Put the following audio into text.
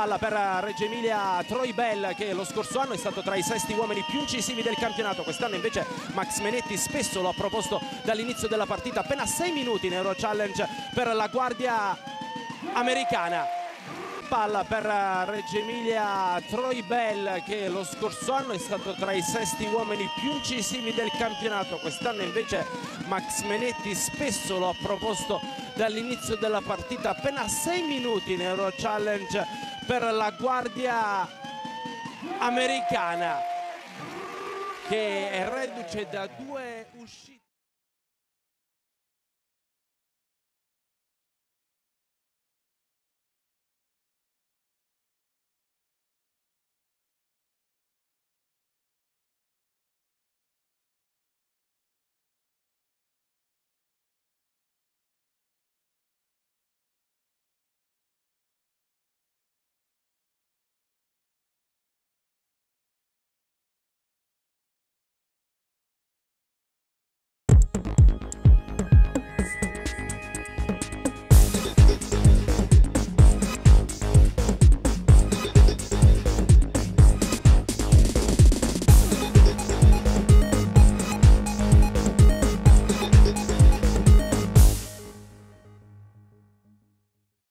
palla per Reggio Emilia, Troy Bell, che lo scorso anno è stato tra i sesti uomini più incisivi del campionato. Quest'anno invece Max Menetti spesso lo ha proposto dall'inizio della partita. Appena 6 minuti in Euro Challenge per la guardia americana. Palla per Reggio Emilia, Troy Bell, che lo scorso anno è stato tra i sesti uomini più incisivi del campionato. Quest'anno invece Max Menetti spesso lo ha proposto dall'inizio della partita. Appena 6 minuti in Euro Challenge per la guardia americana, che è reduce da 2 uscite.